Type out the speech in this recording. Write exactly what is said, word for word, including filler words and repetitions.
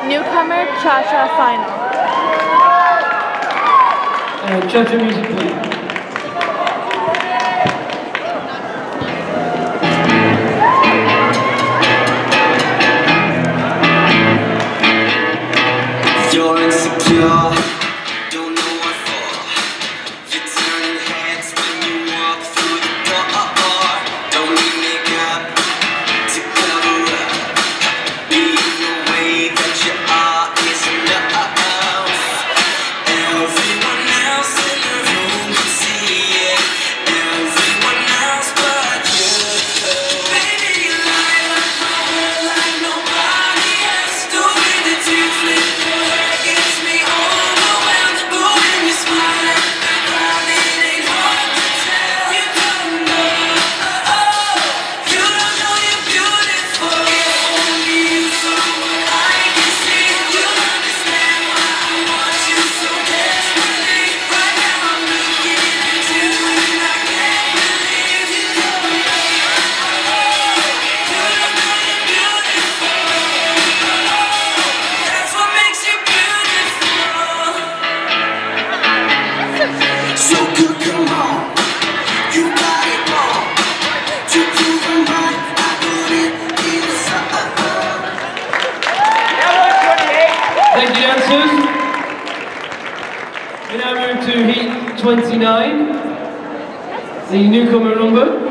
Newcomer Cha-Cha Final. Uh, Cha-Cha music, please. You're insecure, don't know what for. You're turning heads when you walk through the door. Don't need makeup to cover up. Being the way that you are is enough. Everyone else in the room can see it. Everyone else but you. Baby, you lie like my head like nobody else. The way that you flip your hair gets me overwhelmed. But when you smile at the crowd, it ain't hard to tell. You don't know, you don't know you're beautiful. If only you saw what I can see, you'll understand why I want you so desperately. Right now I'm looking at you and I can't believe you don't know, you don't know you're beautiful. That's what makes you beautiful. So good, come on, you got it wrong. To prove I'm right, I put it inside. Thank you, dancers. We now move to heat twenty-nine, the newcomer number.